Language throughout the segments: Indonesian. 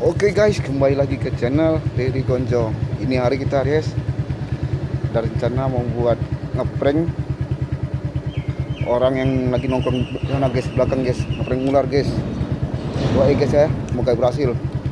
Oke guys, kembali lagi ke channel Deddy Gonjo. Ini hari kita guys, ada rencana membuat ngeprank orang yang lagi nongkrong di sana guys, belakang guys, ngeprank ular guys. Doain guys ya, semoga berhasil.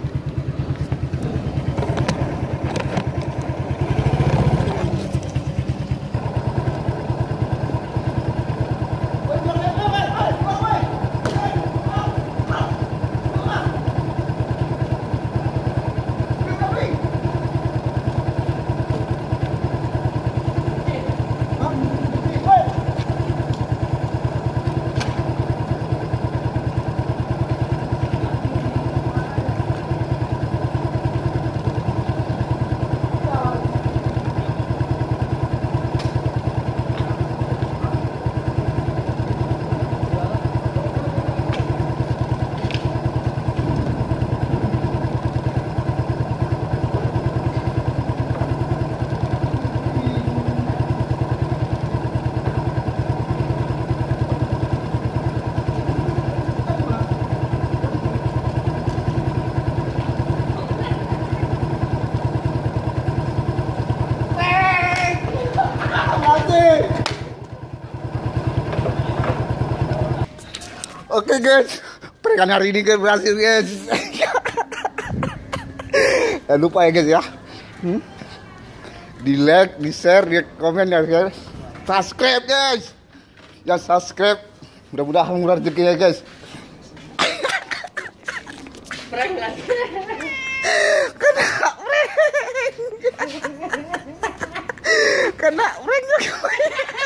Oke guys, prank hari ini kan berhasil guys. Jangan lupa ya guys ya, di like, di share, di komen ya guys. Subscribe guys, ya subscribe. Mudah-mudahan murah rezekinya guys. Prank lagi. Kena prank. Kena prank juga.